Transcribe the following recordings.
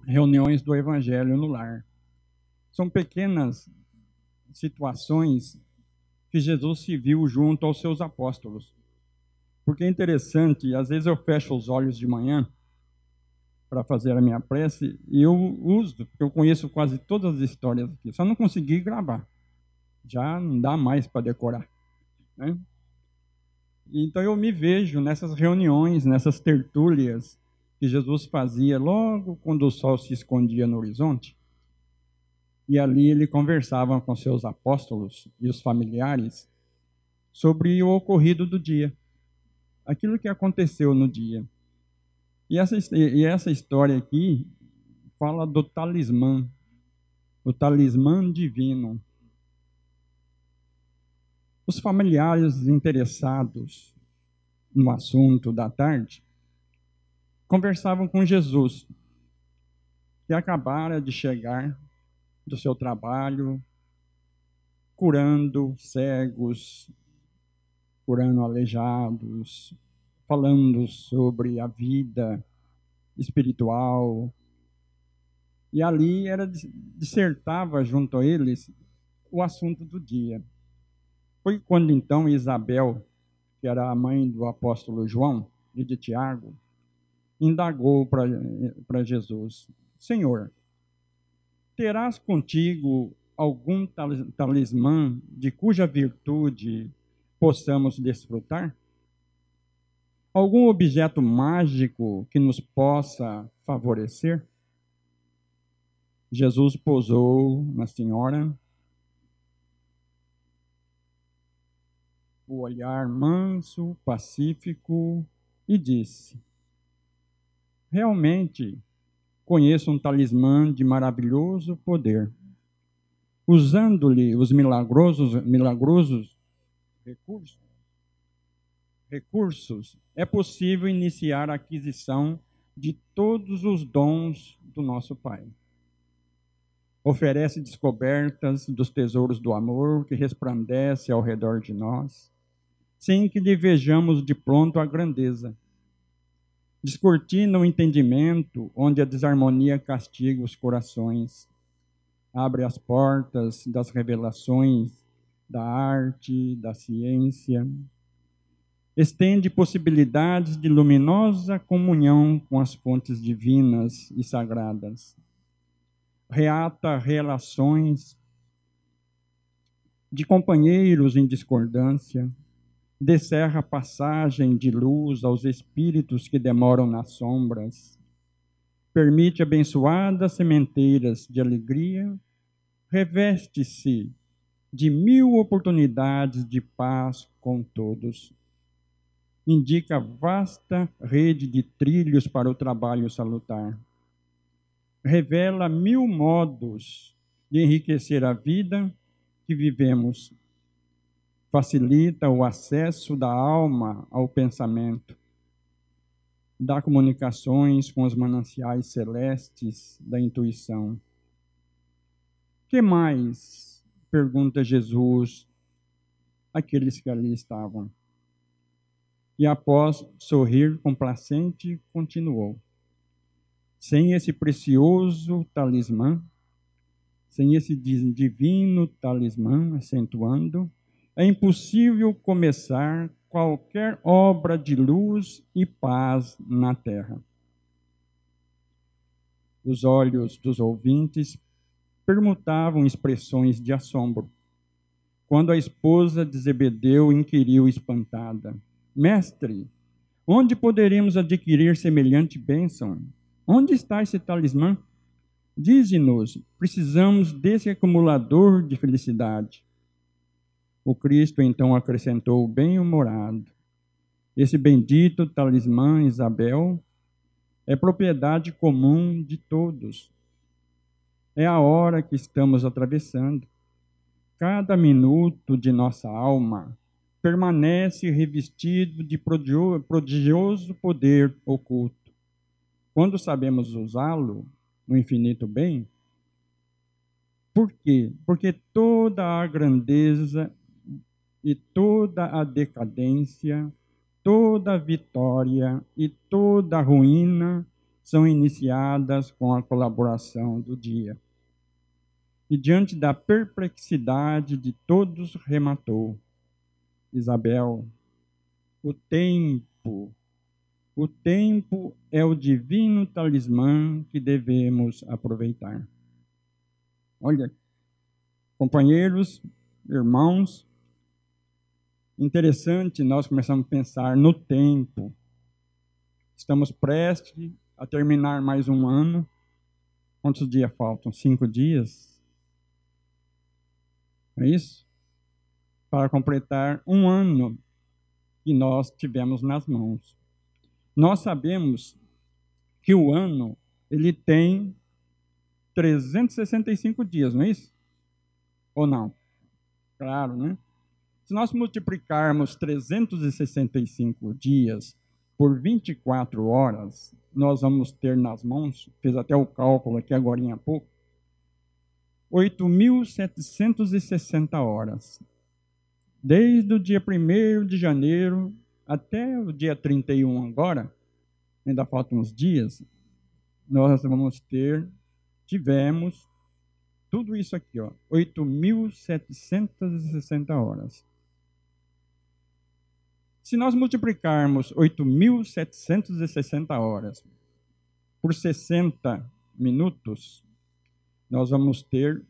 reuniões do Evangelho no lar. São pequenas situações que Jesus se viu junto aos seus apóstolos. Porque é interessante, às vezes eu fecho os olhos de manhã para fazer a minha prece e eu uso, porque eu conheço quase todas as histórias aqui, só não consegui gravar. Já não dá mais para decorar, né? Então eu me vejo nessas reuniões, nessas tertúlias que Jesus fazia logo quando o sol se escondia no horizonte. E ali ele conversava com seus apóstolos e os familiares sobre o ocorrido do dia, aquilo que aconteceu no dia. E essa história aqui fala do talismã, o talismã divino. Os familiares interessados no assunto da tarde conversavam com Jesus, que acabara de chegar do seu trabalho, curando cegos, curando aleijados, falando sobre a vida espiritual. E ali dissertava junto a eles o assunto do dia. Foi quando então Isabel, que era a mãe do apóstolo João e de Tiago, indagou para Jesus: Senhor, terás contigo algum talismã de cuja virtude possamos desfrutar? Algum objeto mágico que nos possa favorecer? Jesus pousou na senhora o olhar manso, pacífico e disse: realmente conheço um talismã de maravilhoso poder. Usando-lhe os milagrosos recursos, é possível iniciar a aquisição de todos os dons do nosso Pai. Oferece descobertas dos tesouros do amor que resplandece ao redor de nós, sem que lhe vejamos de pronto a grandeza. Descortina o entendimento, onde a desarmonia castiga os corações. Abre as portas das revelações, da arte, da ciência. Estende possibilidades de luminosa comunhão com as fontes divinas e sagradas. Reata relações de companheiros em discordância. Descerra passagem de luz aos espíritos que demoram nas sombras. Permite abençoadas sementeiras de alegria. Reveste-se de 1000 oportunidades de paz com todos. Indica vasta rede de trilhos para o trabalho salutar. Revela 1000 modos de enriquecer a vida que vivemos. Facilita o acesso da alma ao pensamento. Dá comunicações com os mananciais celestes da intuição. Que mais? Pergunta Jesus àqueles que ali estavam. E após sorrir complacente, continuou: sem esse precioso talismã, sem esse divino talismã, acentuando, é impossível começar qualquer obra de luz e paz na terra. Os olhos dos ouvintes permutavam expressões de assombro. Quando a esposa de Zebedeu inquiriu espantada: Mestre, onde poderemos adquirir semelhante bênção? Onde está esse talismã? Dize-nos, precisamos desse acumulador de felicidade. O Cristo então acrescentou bem-humorado: esse bendito talismã, Isabel, é propriedade comum de todos. É a hora que estamos atravessando. Cada minuto de nossa alma permanece revestido de prodigioso poder oculto. Quando sabemos usá-lo no infinito bem, por quê? Porque toda a grandeza e toda a decadência, toda a vitória e toda a ruína são iniciadas com a colaboração do dia. E diante da perplexidade de todos, rematou: Isabel, o tempo é o divino talismã que devemos aproveitar. Olha, companheiros, irmãos, interessante, nós começamos a pensar no tempo. Estamos prestes a terminar mais um ano. Quantos dias faltam? 5 dias? É isso? Para completar um ano que nós tivemos nas mãos. Nós sabemos que o ano, ele tem 365 dias, não é isso? Ou não? Claro, né? Se nós multiplicarmos 365 dias por 24 horas, nós vamos ter nas mãos, fiz até o cálculo aqui agora há pouco, 8.760 horas. Desde o dia 1º de janeiro até o dia 31 agora, ainda faltam uns dias, nós tivemos tudo isso aqui, 8.760 horas. Se nós multiplicarmos 8.760 horas por 60 minutos, nós vamos ter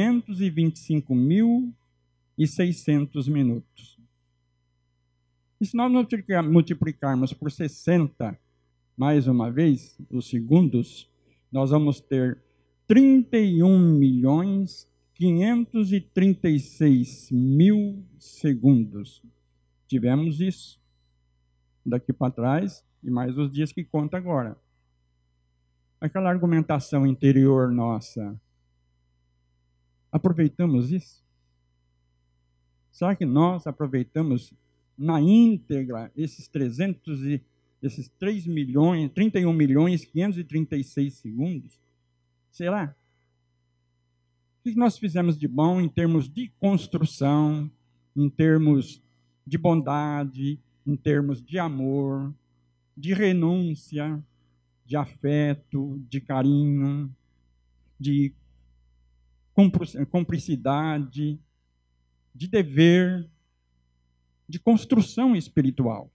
525.600 minutos. E se nós multiplicarmos por 60, mais uma vez, os segundos, nós vamos ter 31.536.000 segundos. Tivemos isso daqui para trás e mais os dias que conta agora. Aquela argumentação interior nossa, aproveitamos isso? Será que nós aproveitamos na íntegra esses 31.536 segundos? Será? O que nós fizemos de bom em termos de construção, em termos de bondade, em termos de amor, de renúncia, de afeto, de carinho, de cumplicidade, de dever, de construção espiritual?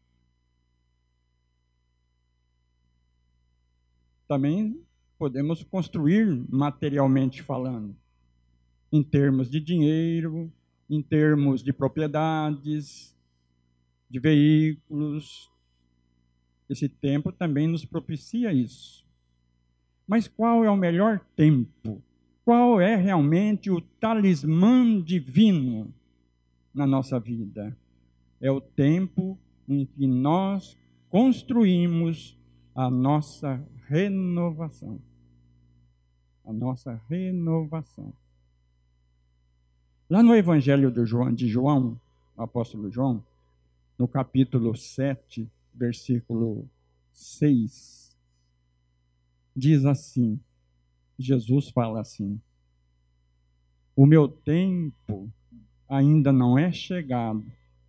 Também podemos construir materialmente falando, em termos de dinheiro, em termos de propriedades, de veículos. Esse tempo também nos propicia isso. Mas qual é o melhor tempo? Qual é realmente o talismã divino na nossa vida? É o tempo em que nós construímos a nossa renovação. A nossa renovação. Lá no Evangelho de João, o apóstolo João, no capítulo 7, versículo 6, diz assim, Jesus fala assim: o meu tempo ainda não é chegado,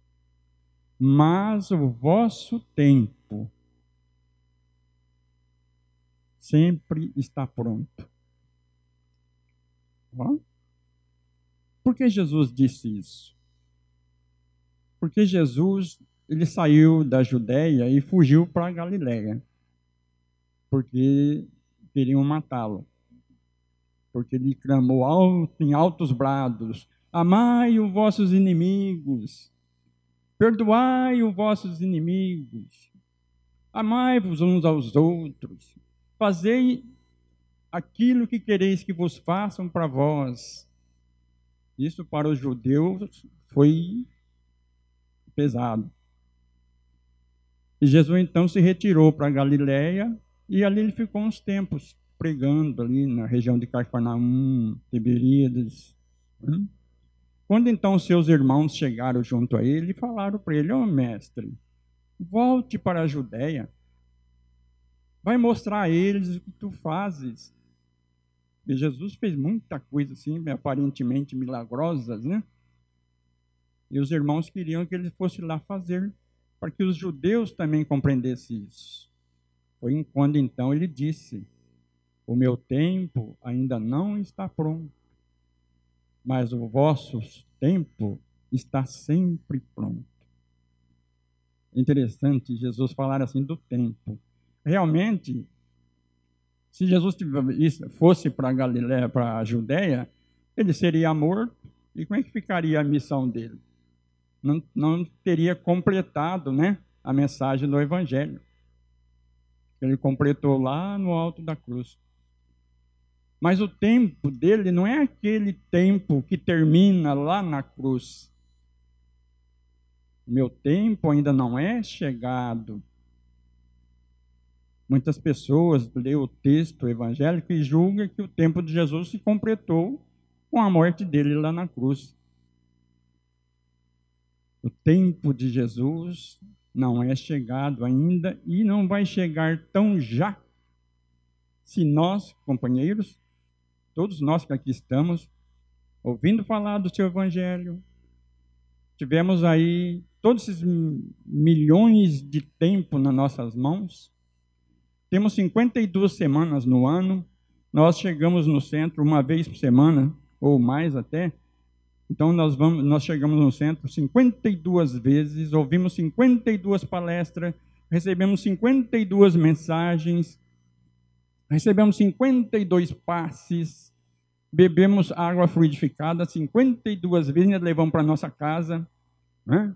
mas o vosso tempo sempre está pronto. Por que Jesus disse isso? Porque Jesus, ele saiu da Judéia e fugiu para a Galiléia, porque queriam matá-lo. Porque ele clamou em altos brados: amai os vossos inimigos, perdoai os vossos inimigos, amai-vos uns aos outros, fazei aquilo que quereis que vos façam para vós. Isso para os judeus foi pesado. E Jesus então se retirou para a Galiléia e ali ele ficou uns tempos pregando ali na região de Cafarnaum, Tiberíades. Quando então seus irmãos chegaram junto a ele e falaram para ele: mestre, volte para a Judéia, vai mostrar a eles o que tu fazes. E Jesus fez muita coisa assim, aparentemente milagrosas, né? E os irmãos queriam que ele fosse lá fazer, para que os judeus também compreendessem isso. Foi quando então ele disse: o meu tempo ainda não está pronto, mas o vosso tempo está sempre pronto. Interessante Jesus falar assim do tempo. Realmente, se Jesus fosse para Galiléia, para a Judéia, ele seria morto. E como é que ficaria a missão dele? Não teria completado, né, a mensagem do Evangelho. Ele completou lá no alto da cruz. Mas o tempo dele não é aquele tempo que termina lá na cruz. Meu tempo ainda não é chegado. Muitas pessoas lêem o texto evangélico e julgam que o tempo de Jesus se completou com a morte dele lá na cruz. O tempo de Jesus não é chegado ainda e não vai chegar tão já, se nós, companheiros, todos nós que aqui estamos, ouvindo falar do seu evangelho, tivemos aí todos esses milhões de tempo nas nossas mãos, temos 52 semanas no ano, nós chegamos no centro uma vez por semana, ou mais até. Então nós chegamos no centro 52 vezes, ouvimos 52 palestras, recebemos 52 mensagens, recebemos 52 passes, bebemos água fluidificada 52 vezes e levamos para nossa casa, né?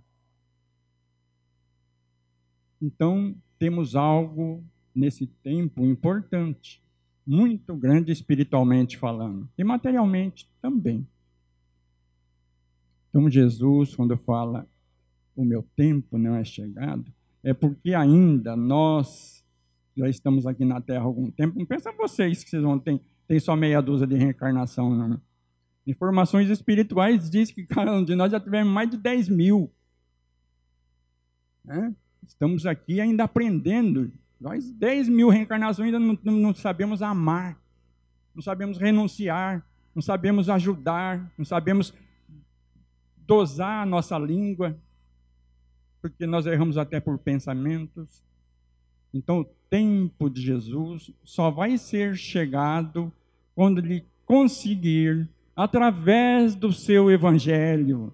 Então temos algo nesse tempo importante, muito grande espiritualmente falando, e materialmente também. Então Jesus, quando fala, o meu tempo não é chegado, é porque ainda nós já estamos aqui na Terra há algum tempo. Não pensa vocês que vocês vão ter só meia dúzia de reencarnação, não. Informações espirituais dizem que cada um de nós já tivemos mais de 10 mil. Né? Estamos aqui ainda aprendendo. Nós, 10 mil reencarnações, ainda não sabemos amar, não sabemos renunciar, não sabemos ajudar, não sabemos dosar a nossa língua, porque nós erramos até por pensamentos. Então, o tempo de Jesus só vai ser chegado quando ele conseguir, através do seu evangelho,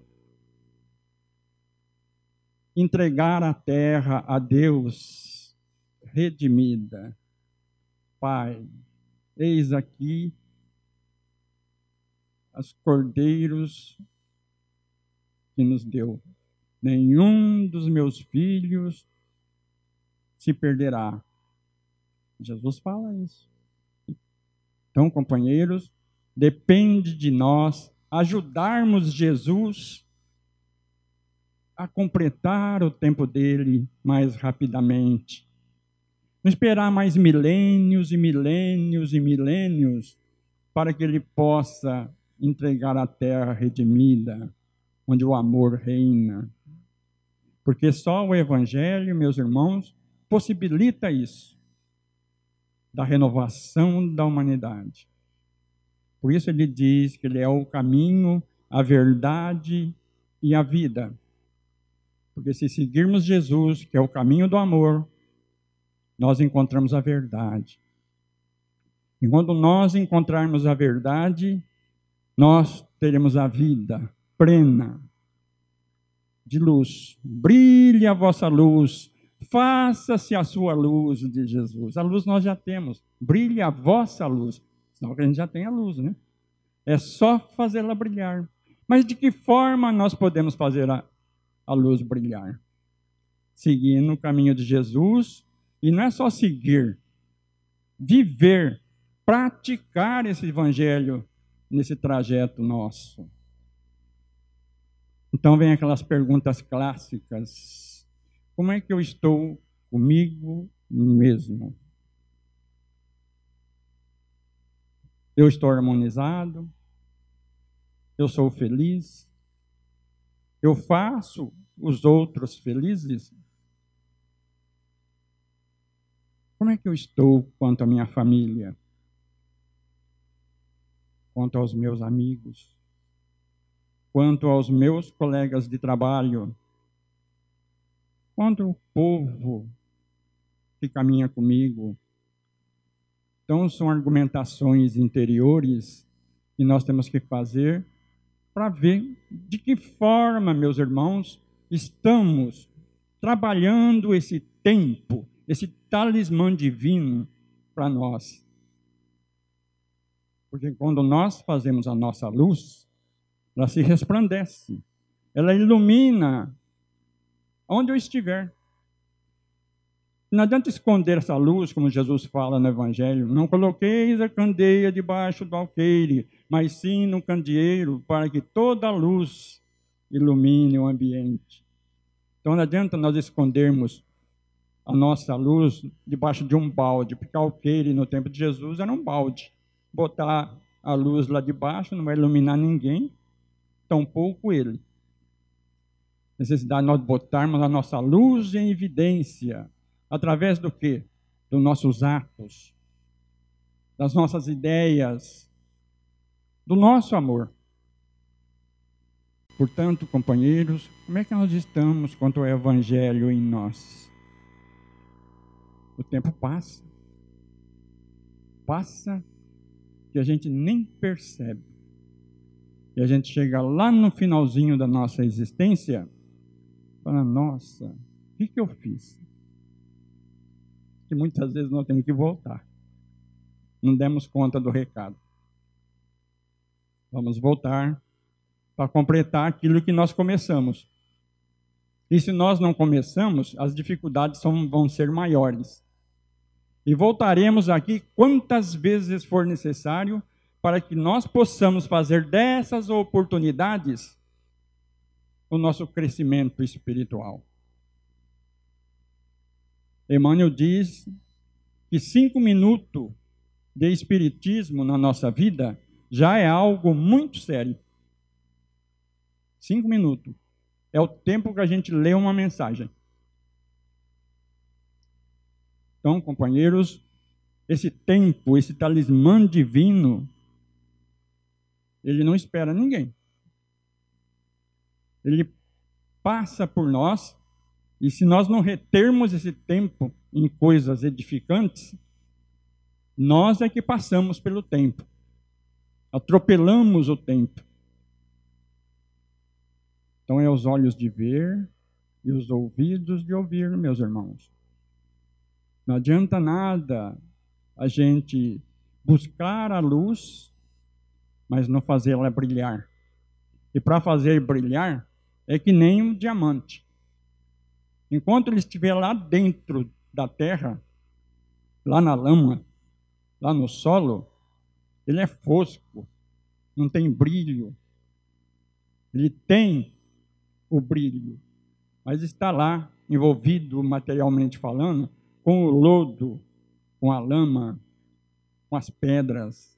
entregar a terra a Deus redimida. Pai, eis aqui os cordeiros que nos deu. Nenhum dos meus filhos se perderá. Jesus fala isso. Então, companheiros, depende de nós ajudarmos Jesus a completar o tempo dele mais rapidamente. Não esperar mais milênios e milênios e milênios para que ele possa entregar a terra redimida, onde o amor reina. Porque só o Evangelho, meus irmãos, possibilita isso, da renovação da humanidade. Por isso ele diz que ele é o caminho, a verdade e a vida. Porque se seguirmos Jesus, que é o caminho do amor, nós encontramos a verdade. E quando nós encontrarmos a verdade, nós teremos a vida plena de luz. Brilhe a vossa luz, faça-se a sua luz de Jesus. A luz nós já temos. Brilhe a vossa luz. Senão a gente já tem a luz, né? É só fazê-la brilhar. Mas de que forma nós podemos fazer a luz brilhar? Seguindo o caminho de Jesus. E não é só seguir, viver, praticar esse evangelho nesse trajeto nosso. Então vem aquelas perguntas clássicas. Como é que eu estou comigo mesmo? Eu estou harmonizado? Eu sou feliz? Eu faço os outros felizes? Como é que eu estou quanto à minha família? Quanto aos meus amigos? Quanto aos meus colegas de trabalho? Quanto ao povo que caminha comigo. Então, são argumentações interiores que nós temos que fazer para ver de que forma, meus irmãos, estamos trabalhando esse tempo, esse talismã divino para nós. Porque quando nós fazemos a nossa luz, ela se resplandece, ela ilumina onde eu estiver. Não adianta esconder essa luz, como Jesus fala no Evangelho. Não coloqueis a candeia debaixo do alqueire, mas sim no candeeiro, para que toda a luz ilumine o ambiente. Então não adianta nós escondermos a nossa luz debaixo de um balde, porque alqueire no tempo de Jesus era um balde. Botar a luz lá debaixo não vai iluminar ninguém, tampouco ele. Necessidade de nós botarmos a nossa luz em evidência. Através do quê? Dos nossos atos, das nossas ideias, do nosso amor. Portanto, companheiros, como é que nós estamos quanto ao Evangelho em nós? O tempo passa. Passa que a gente nem percebe. E a gente chega lá no finalzinho da nossa existência e fala, nossa, o que eu fiz? Que muitas vezes nós temos que voltar. Não demos conta do recado. Vamos voltar para completar aquilo que nós começamos. E se nós não começamos, as dificuldades vão ser maiores. E voltaremos aqui quantas vezes for necessário para que nós possamos fazer dessas oportunidades o nosso crescimento espiritual. Emmanuel diz que 5 minutos de espiritismo na nossa vida já é algo muito sério. 5 minutos. É o tempo que a gente lê uma mensagem. Então, companheiros, esse tempo, esse talismã divino, ele não espera ninguém. Ele passa por nós. E se nós não retermos esse tempo em coisas edificantes, nós é que passamos pelo tempo. Atropelamos o tempo. Então é os olhos de ver e os ouvidos de ouvir, meus irmãos. Não adianta nada a gente buscar a luz, mas não fazê-la brilhar. E para fazer brilhar, é que nem um diamante. Enquanto ele estiver lá dentro da terra, lá na lama, lá no solo, ele é fosco, não tem brilho. Ele tem o brilho, mas está lá, envolvido materialmente falando, com o lodo, com a lama, com as pedras.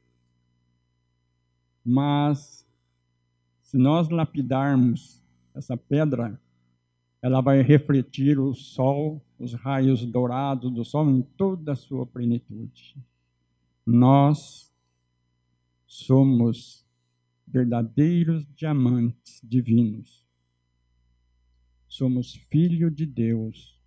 Mas, se nós lapidarmos essa pedra, ela vai refletir o sol, os raios dourados do sol em toda a sua plenitude. Nós somos verdadeiros diamantes divinos. Somos filhos de Deus.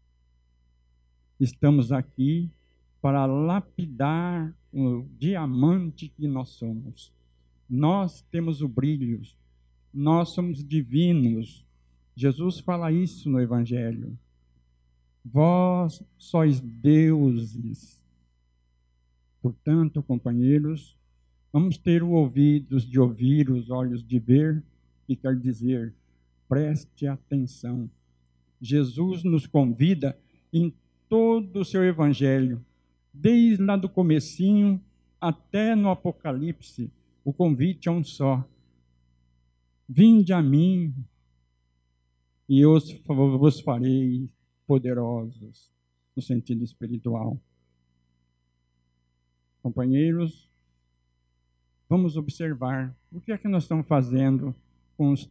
Estamos aqui para lapidar o diamante que nós somos. Nós temos o brilho. Nós somos divinos. Jesus fala isso no Evangelho. Vós sois deuses. Portanto, companheiros, vamos ter os ouvidos de ouvir, os olhos de ver, que quer dizer, preste atenção. Jesus nos convida em todo o seu Evangelho, desde lá do comecinho até no Apocalipse, o convite é um só. Vinde a mim, e eu vos farei poderosos, no sentido espiritual. Companheiros, vamos observar o que é que nós estamos fazendo com os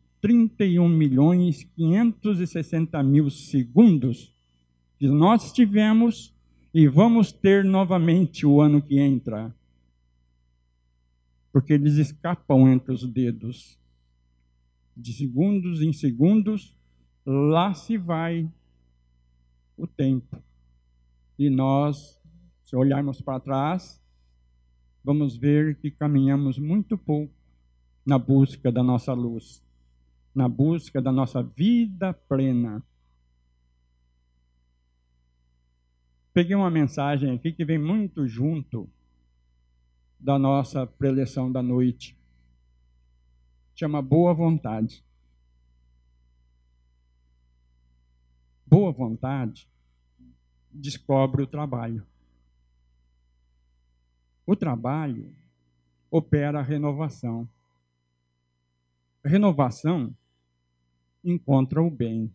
31.560.000 segundos que nós tivemos e vamos ter novamente o ano que entra. Porque eles escapam entre os dedos. De segundos em segundos, lá se vai o tempo. E nós, se olharmos para trás, vamos ver que caminhamos muito pouco na busca da nossa luz, na busca da nossa vida plena. Peguei uma mensagem aqui que vem muito junto da nossa preleção da noite. Chama boa vontade. Boa vontade descobre o trabalho. O trabalho opera a renovação. A renovação encontra o bem.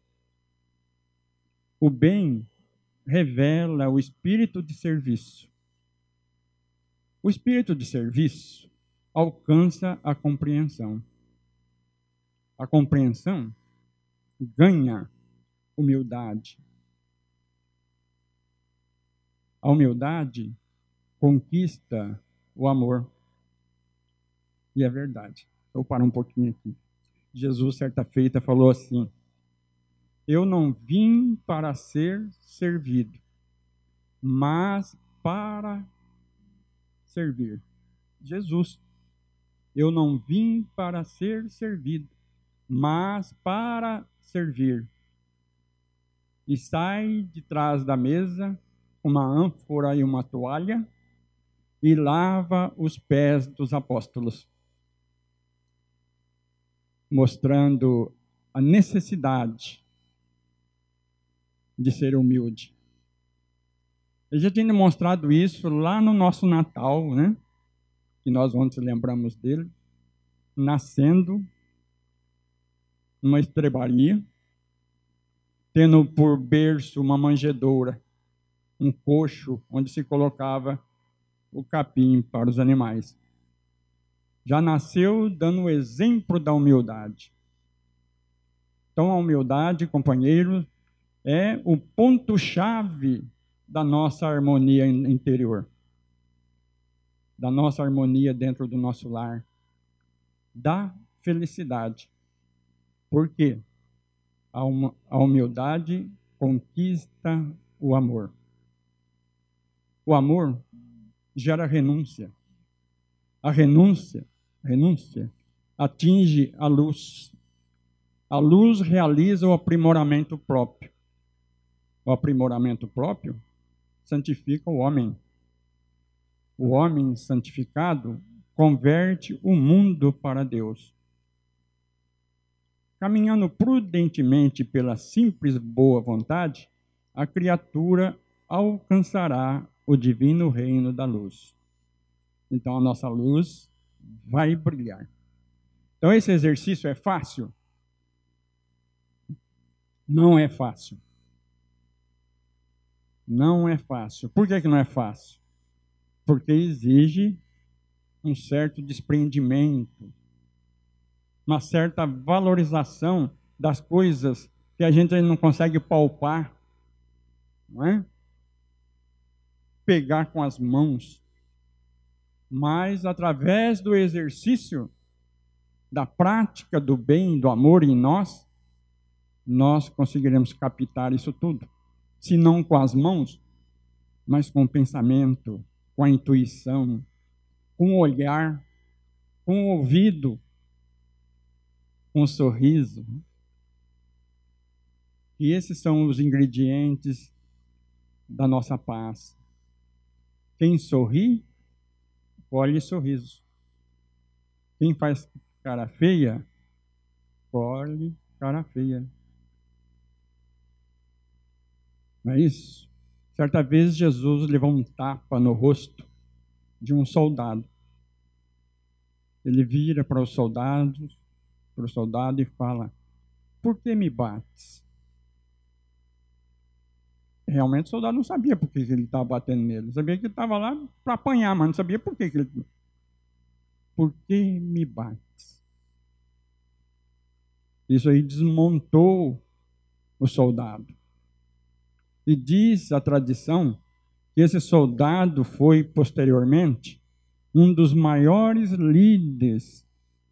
O bem revela o espírito de serviço. O espírito de serviço alcança a compreensão. A compreensão ganha humildade. A humildade conquista o amor. E é verdade. Vou parar um pouquinho aqui. Jesus, certa feita, falou assim: eu não vim para ser servido, mas para servir. Jesus, eu não vim para ser servido, mas para servir. E sai de trás da mesa uma ânfora e uma toalha e lava os pés dos apóstolos, mostrando a necessidade de ser humilde. Ele já tinha demonstrado isso lá no nosso Natal, né? Que nós ontem lembramos dele, nascendo numa estrebaria, tendo por berço uma manjedoura, um coxo onde se colocava o capim para os animais. Já nasceu dando o exemplo da humildade. Então, a humildade, companheiros, é o ponto-chave da nossa harmonia interior, da nossa harmonia dentro do nosso lar, da felicidade. Por quê? A humildade conquista o amor. O amor gera renúncia. A renúncia atinge a luz. A luz realiza o aprimoramento próprio. O aprimoramento próprio santifica o homem. O homem santificado converte o mundo para Deus. Caminhando prudentemente pela simples boa vontade, a criatura alcançará o divino reino da luz. Então a nossa luz vai brilhar. Então esse exercício é fácil? Não é fácil. Não é fácil. Por que não é fácil? Porque exige um certo desprendimento, uma certa valorização das coisas que a gente não consegue palpar, não é? Pegar com as mãos. Mas através do exercício, da prática do bem, do amor em nós, nós conseguiremos captar isso tudo. Se não com as mãos, mas com o pensamento, com a intuição, com o olhar, com o ouvido, com o sorriso. E esses são os ingredientes da nossa paz. Quem sorri, colhe sorriso. Quem faz cara feia, colhe cara feia. Não é isso? Certa vez Jesus levou um tapa no rosto de um soldado. Ele vira para o soldado e fala: por que me bates? Realmente o soldado não sabia por que ele estava batendo nele. Ele sabia que ele estava lá para apanhar, mas não sabia por que ele... Por que me bates? Isso aí desmontou o soldado. E diz a tradição que esse soldado foi, posteriormente, um dos maiores líderes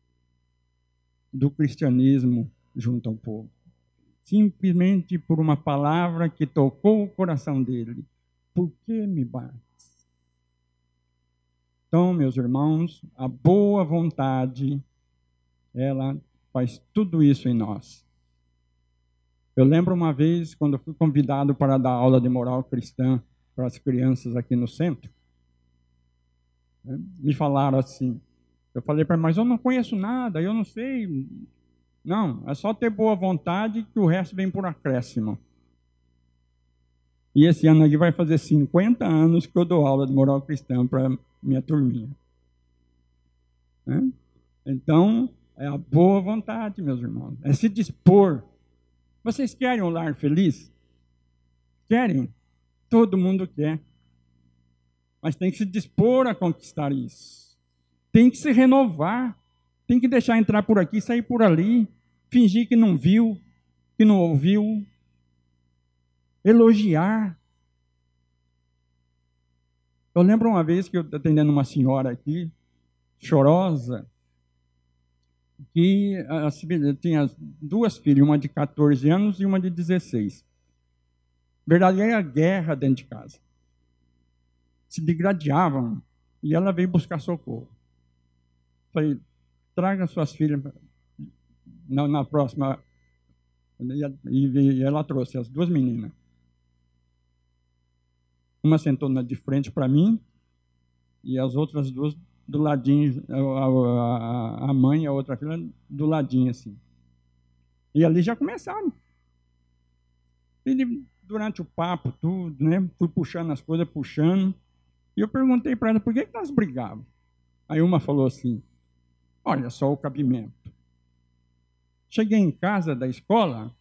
do cristianismo junto ao povo. Simplesmente por uma palavra que tocou o coração dele. por que me bates? Então, meus irmãos, a boa vontade, ela faz tudo isso em nós. Eu lembro uma vez, quando eu fui convidado para dar aula de moral cristã para as crianças aqui no centro, me falaram assim, eu falei para eles, mas eu não conheço nada, eu não sei. Não, é só ter boa vontade que o resto vem por acréscimo. E esse ano aqui vai fazer 50 anos que eu dou aula de moral cristã para minha turminha. Então, é a boa vontade, meus irmãos, é se dispor. Vocês querem um lar feliz? Querem? Todo mundo quer. Mas tem que se dispor a conquistar isso. Tem que se renovar. Tem que deixar entrar por aqui, sair por ali. Fingir que não viu, que não ouviu. Elogiar. Eu lembro uma vez que eu estava atendendo uma senhora aqui, chorosa, que tinha duas filhas, uma de 14 anos e uma de 16. Verdadeira guerra dentro de casa. Se degladiavam e ela veio buscar socorro. Falei, traga suas filhas na próxima. E ela trouxe as duas meninas. Uma sentou de frente para mim e as outras duas do ladinho, a mãe e a outra filha do ladinho assim. E ali já começaram. E durante o papo, tudo, né? Fui puxando as coisas, puxando. E eu perguntei para ela, por que elas brigavam? Aí uma falou assim, olha só o cabimento. Cheguei em casa da escola,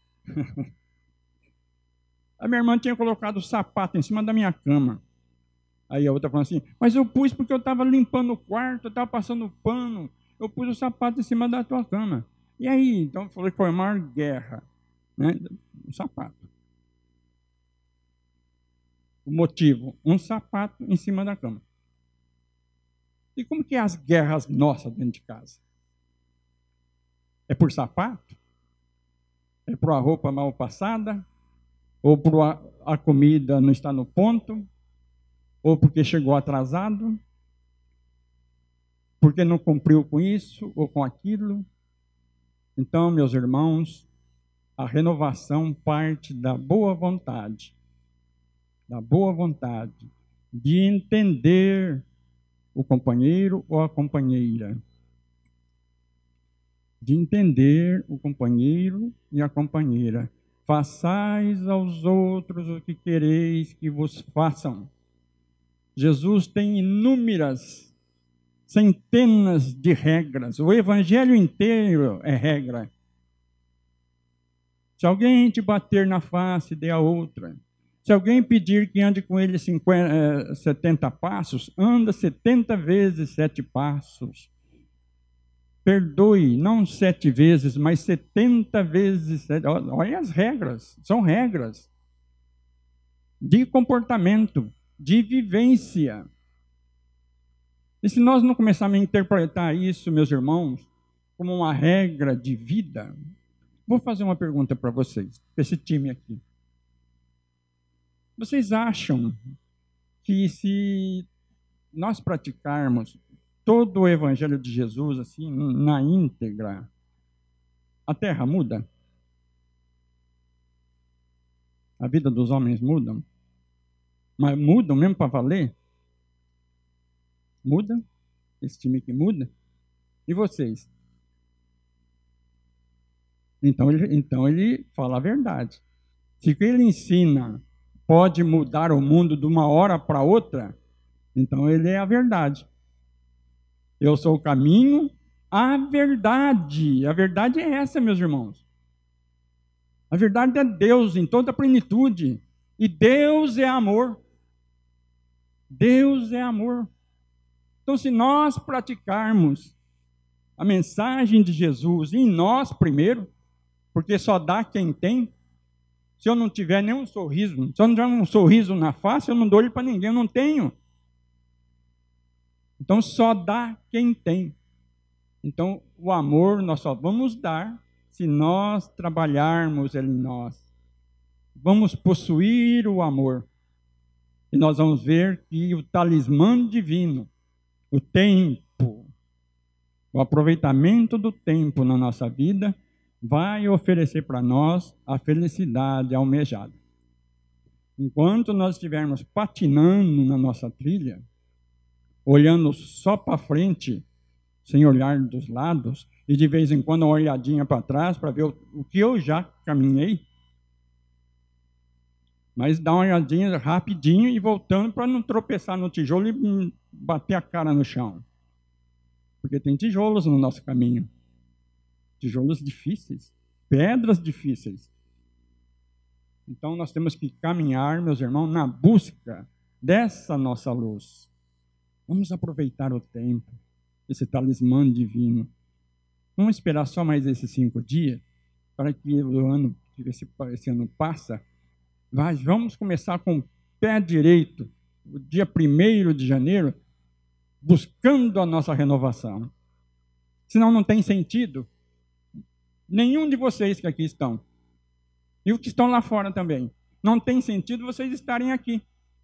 a minha irmã tinha colocado o sapato em cima da minha cama. Aí a outra falou assim, mas eu pus porque eu estava limpando o quarto, eu estava passando pano, eu pus o sapato em cima da tua cama. E aí, então eu falei que foi a maior guerra, né? O sapato. O motivo, um sapato em cima da cama. E como que é as guerras nossas dentro de casa? É por sapato? É por a roupa mal passada? Ou por a comida não está no ponto? Ou porque chegou atrasado? Porque não cumpriu com isso ou com aquilo? Então, meus irmãos, a renovação parte da boa vontade de entender o companheiro ou a companheira, de entender o companheiro e a companheira. Façais aos outros o que quereis que vos façam. Jesus tem inúmeras, centenas de regras. O evangelho inteiro é regra. Se alguém te bater na face, dê a outra. Se alguém pedir que ande com ele 70 passos, anda 70 vezes 7 passos. Perdoe, não 7 vezes, mas 70 vezes 7. Olha as regras, são regras de comportamento, de vivência. E se nós não começarmos a interpretar isso, meus irmãos, como uma regra de vida, vou fazer uma pergunta para vocês, para esse time aqui. Vocês acham que se nós praticarmos todo o evangelho de Jesus assim na íntegra, a terra muda? A vida dos homens muda? Mas mudam mesmo para valer? Muda? Esse time que muda? E vocês? Então ele fala a verdade. Se o que ele ensina pode mudar o mundo de uma hora para outra, então ele é a verdade. Eu sou o caminho, a verdade. A verdade é essa, meus irmãos. A verdade é Deus em toda a plenitude. E Deus é amor. Deus é amor. Então, se nós praticarmos a mensagem de Jesus em nós primeiro, porque só dá quem tem. Se eu não tiver nenhum sorriso, se eu não tiver um sorriso na face, eu não dou ele para ninguém, eu não tenho. Então, só dá quem tem. Então, o amor nós só vamos dar se nós trabalharmos ele em nós. Vamos possuir o amor. E nós vamos ver que o talismã divino, o tempo, o aproveitamento do tempo na nossa vida, vai oferecer para nós a felicidade almejada. Enquanto nós estivermos patinando na nossa trilha, olhando só para frente, sem olhar dos lados, e de vez em quando uma olhadinha para trás para ver o que eu já caminhei, mas dá uma olhadinha rapidinho e voltando para não tropeçar no tijolo e bater a cara no chão. Porque tem tijolos no nosso caminho. Tijolos difíceis, pedras difíceis. Então nós temos que caminhar, meus irmãos, na busca dessa nossa luz. Vamos aproveitar o tempo, esse talismã divino. Vamos esperar só mais esses 5 dias, para que o ano, esse ano passa. Vamos começar com o pé direito, o dia 1º de janeiro, buscando a nossa renovação. Senão não tem sentido. Nenhum de vocês que aqui estão, e os que estão lá fora também, não tem sentido vocês estarem aqui.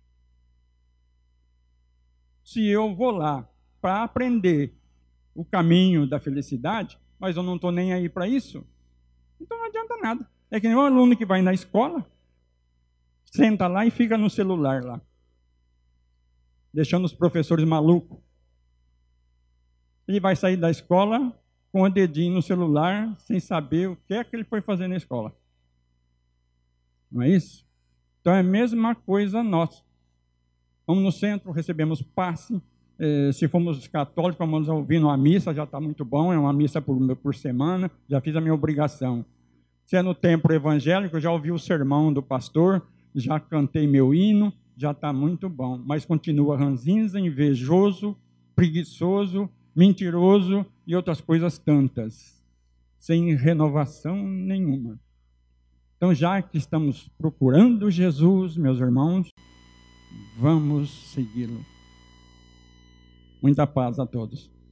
Se eu vou lá para aprender o caminho da felicidade, mas eu não estou nem aí para isso, então não adianta nada. É que nem um aluno que vai na escola, senta lá e fica no celular lá, deixando os professores malucos. Ele vai sair da escola com o dedinho no celular, sem saber o que é que ele foi fazer na escola. Não é isso? Então é a mesma coisa nós. Vamos no centro, recebemos passe. Se formos católicos, vamos ouvindo uma missa, já está muito bom, é uma missa por semana, já fiz a minha obrigação. Se é no templo evangélico, já ouvi o sermão do pastor, já cantei meu hino, já está muito bom. Mas continua ranzinza, invejoso, preguiçoso, mentiroso e outras coisas tantas, sem renovação nenhuma. Então, já que estamos procurando Jesus, meus irmãos, vamos segui-lo. Muita paz a todos.